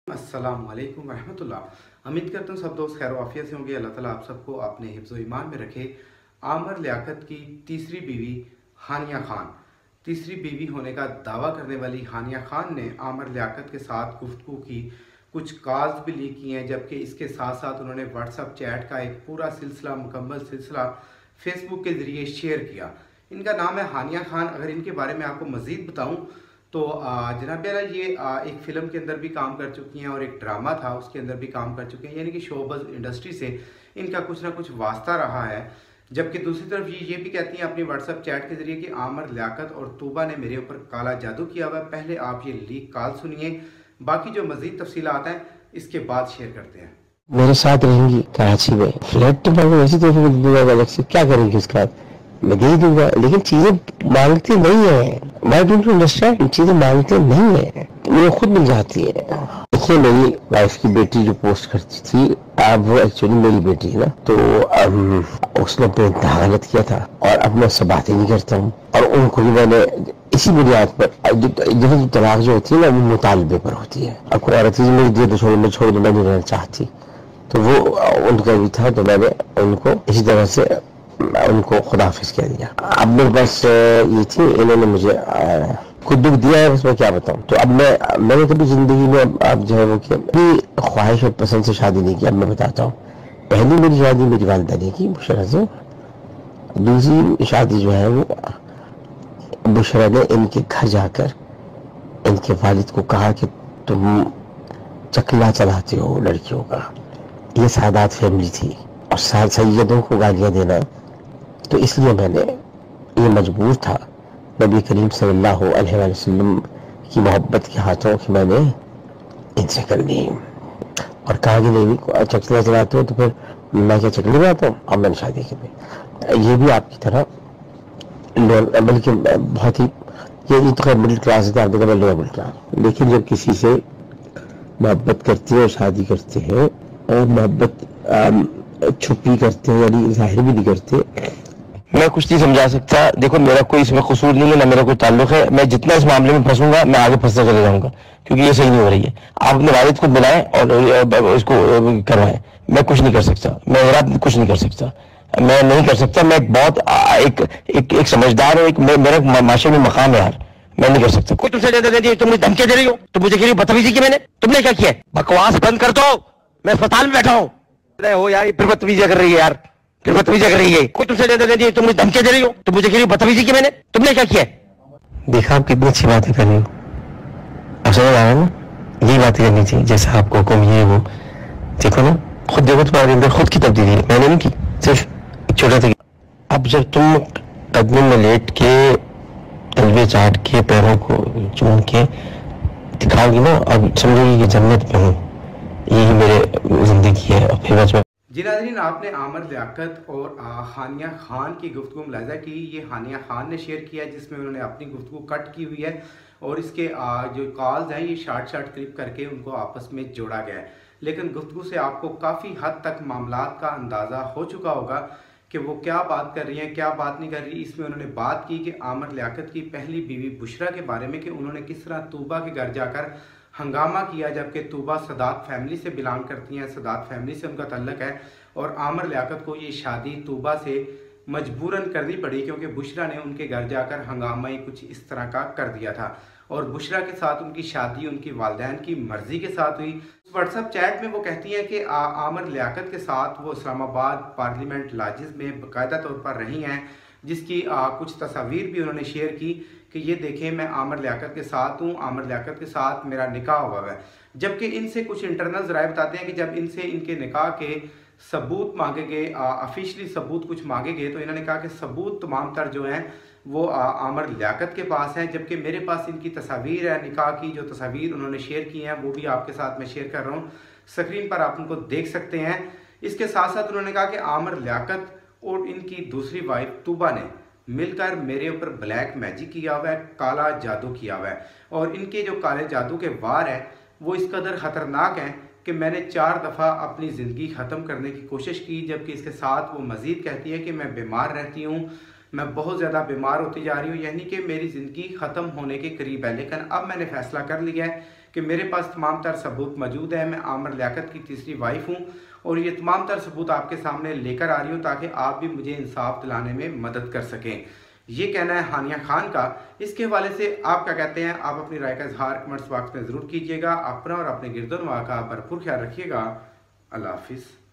अस्सलाम वालेकुम रहमतुल्लाह। उम्मीद करता हूँ सब दोस्त खैर वाफियत से होंगे। अल्लाह ताला आप सबको अपने हिफ्ज़ ईमान में रखे। आमिर लियाकत की तीसरी बीवी हानिया खान, तीसरी बीवी होने का दावा करने वाली हानिया खान ने आमिर लियाकत के साथ गुफ्तगू की, कुछ कॉल्स भी लीक की हैं, जबकि इसके साथ साथ उन्होंने व्हाट्सअप चैट का एक पूरा सिलसिला, मुकम्मल सिलसिला फेसबुक के ज़रिए शेयर किया। इनका नाम है हानिया खान। अगर इनके बारे में आपको मज़ीद बताऊँ तो जनाब ये एक फ़िल्म के अंदर भी काम कर चुकी हैं और एक ड्रामा था उसके अंदर भी काम कर चुके हैं, यानी कि शोबज़ इंडस्ट्री से इनका कुछ ना कुछ वास्ता रहा है। जबकि दूसरी तरफ ये भी कहती हैं अपनी व्हाट्सएप चैट के ज़रिए कि आमिर लियाकत और तोबा ने मेरे ऊपर काला जादू किया हुआ है। पहले आप ये लीक कॉल सुनिए, बाकी जो मज़ीद तफसीलात हैं इसके बाद शेयर करते हैं। मेरे साथ रहेंगी कराची में, फ्लैट तो मैं वैसे तो अलग से क्या करेंगी उसका मैं दे दूंगा, लेकिन चीजें मांगते नहीं है। मैं डोंट अंडरस्टैंड, चीजें मांगते नहीं है, मुझे खुद मिल जाती है। देखिए मेरी वाइफ की बेटी जो पोस्ट करती थी, अब वो एक्चुअली मेरी बेटी है ना, तो उसने बेइंतहा गलत किया था और अब मैं उससे बातें नहीं करता हूँ। और उनको भी मैंने इसी बुनियाद पर जो तलाक जो होती है ना, वो मुतालबे पर होती है। अब कोई औरत मेरी दे तो छोड़ दो, मैं नहीं रहना चाहती, तो वो उनका भी था, तो मैंने उनको इसी तरह से उनको खुदाफिज कह दिया। अब मेरे पास ये थी, इन्होंने मुझे खुद दुख दिया है, उसमें क्या बताऊं। तो अब मैंने कभी जिंदगी में अब जो है वो ख्वाहिश और पसंद से शादी नहीं की। अब मैं बताता हूँ, पहली मेरी शादी मेरी वालिदा ने की बुशरा से, दूसरी शादी जो है वो बुशरा ने इनके घर जाकर इनके वालिद को कहा कि तुम चकला चलाते हो लड़कियों का। ये सादात फैमिली थी और सैयदों को गालियां देना, तो इसलिए मैंने ये मजबूर था नबी करीम सल्लल्लाहु अलैहि वसल्लम की मोहब्बत के हाथों कि मैंने इनसे कर ली। और कहा कि नहीं चकला चलाते हो तो फिर मैं क्या चकले में आता हूँ। अब मैंने शादी की, ये भी आपकी तरह बल्कि बहुत ही ये तो खैर मिडिल क्लास है, आपने लोअर मिडिल क्लास। लेकिन जब किसी से मोहब्बत करते हैं और शादी करते हैं और मोहब्बत छुपी करते हैं, यानी जाहिर भी नहीं करते, मैं कुछ नहीं समझा सकता। देखो मेरा कोई इसमें कसूर नहीं है, ना मेरा कोई ताल्लुक है। मैं जितना इस मामले में फंसूंगा मैं आगे फंसता चले जाऊंगा, क्योंकि ये सही नहीं हो रही है। आप अपने वालिद को बुलाएं और इसको करवाएं। मैं कुछ नहीं कर सकता, मैं कुछ नहीं कर सकता, मैं नहीं कर सकता। मैं बहुत एक समझदार हूँ, मेरा माशरे में मकाम है यार, मैं नहीं कर सकता। कोई तुमसे तुम मुझे धमकी दे रही हो, तुम मुझे कह रही हो बदतमीजी की, मैंने तुमने क्या किया? बकवास बंद कर दो, मैं अस्पताल में बैठा हूँ। हो यार फिर बदतमीजी कर रही है यार, फिर बदतमीजी कर रही है। कोई तुमसे तुम मुझे धमकी दे रही हो, तुम मुझे कह रही हो बदतमीजी की, मैंने तुमने क्या किया? देखा आप कितनी अच्छी बातें कर रही हो, अब समझ आ रहा है ना, यही बातें करनी चाहिए जैसा आपको हुक्म ये वो। देखो ना, खुद देखो तुम्हारे अंदर खुद की तब्दीली है, मैंने नहीं की, सिर्फ एक छोटा सा। अब जब तुम कदमों में लेट के तलवे चाट के पैरों को चूम के दिखाओगी ना, अब समझोगी कि जन्नत में हूँ, यही मेरे जिंदगी है। और फिर बस जी नाज़रीन, आपने आमिर लियाकत और हानिया खान की गुफ्तगू मुलाहिज़ा की। ये हानिया खान ने शेयर किया है, जिसमें उन्होंने अपनी गुफ्तगू कट की हुई है और इसके जो कॉल्स हैं ये शार्ट क्लिप करके उनको आपस में जोड़ा गया है। लेकिन गुफ्तगू से आपको काफ़ी हद तक मामलात का अंदाज़ा हो चुका होगा कि वो क्या बात कर रही हैं, क्या बात नहीं कर रही। इसमें उन्होंने बात की कि आमिर लियाकत की पहली बीवी बुशरा के बारे में, कि उन्होंने किस तरह तोबा के घर जाकर हंगामा किया, जबकि तोबा सदात फैमिली से बिलोंग करती हैं, सदात फैमिली से उनका तल्लक है। और आमिर लियाकत को ये शादी तोबा से मजबूरन करनी पड़ी, क्योंकि बुशरा ने उनके घर जाकर हंगामा ही कुछ इस तरह का कर दिया था। और बुशरा के साथ उनकी शादी उनकी वालिदैन की मर्ज़ी के साथ हुई। व्हाट्सएप चैट में वो कहती हैं कि आमिर लियाकत के साथ वो इस्लामाबाद पार्लियामेंट लॉजेस में बाकायदा तौर पर रही हैं, जिसकी कुछ तस्वीर भी उन्होंने शेयर की कि ये देखें मैं आमिर लियाकत के साथ हूँ, आमिर लियाकत के साथ मेरा निकाह हुआ है। जबकि इनसे कुछ इंटरनल ज़राए बताते हैं कि जब इनसे इनके निकाह के सबूत मांगे गए, ऑफिशियली सबूत कुछ मांगे गए, तो इन्होंने कहा कि सबूत तमाम तर जो हैं वो आमिर लियाकत के पास हैं। जबकि मेरे पास इनकी तस्वीर है, निकाह की जो तस्वीर उन्होंने शेयर की हैं वो भी आपके साथ मैं शेयर कर रहा हूँ, स्क्रीन पर आप उनको देख सकते हैं। इसके साथ साथ उन्होंने कहा कि आमिर लियाकत और इनकी दूसरी वाइफ तोबा ने मिलकर मेरे ऊपर ब्लैक मैजिक किया हुआ है, काला जादू किया हुआ है। और इनके जो काले जादू के वार हैं वो इस कदर ख़तरनाक हैं कि मैंने 4 दफ़ा अपनी ज़िंदगी ख़त्म करने की कोशिश की। जबकि इसके साथ वो मज़ीद कहती है कि मैं बीमार रहती हूँ, मैं बहुत ज़्यादा बीमार होती जा रही हूँ, यानी कि मेरी ज़िंदगी ख़त्म होने के करीब है। लेकिन अब मैंने फ़ैसला कर लिया है कि मेरे पास तमाम तर सबूत मौजूद है, मैं आमिर लियाकत की तीसरी वाइफ हूँ और ये तमाम तर सबूत आपके सामने लेकर आ रही हूँ ताकि आप भी मुझे इंसाफ दिलाने में मदद कर सकें। ये कहना है हानिया खान का। इसके हवाले से आप क्या कहते हैं? आप अपनी राय का इजहार कमेंट्स बॉक्स में ज़रूर कीजिएगा। अपना और अपने गिरदोनवा का भरपूर ख्याल रखिएगा। अल्लाह हाफिज़।